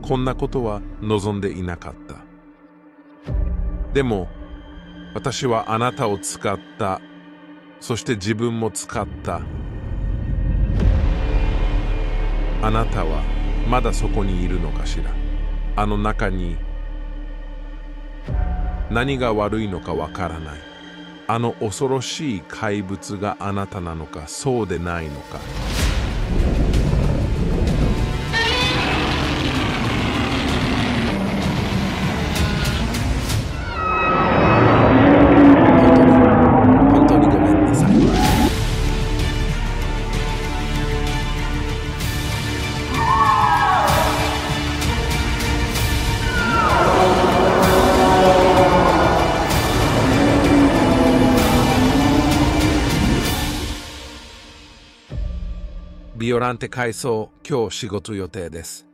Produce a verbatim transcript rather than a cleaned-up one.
こんなことは望んでいなかった。でも、私はあなたを使った。そして自分も使った。あなたはまだそこにいるのかしら。あの中に何が悪いのかわからない。あの恐ろしい怪物があなたなのか、そうでないのか。本当に、本当にごめんなさい。ビオランテ改装、今日仕事予定です。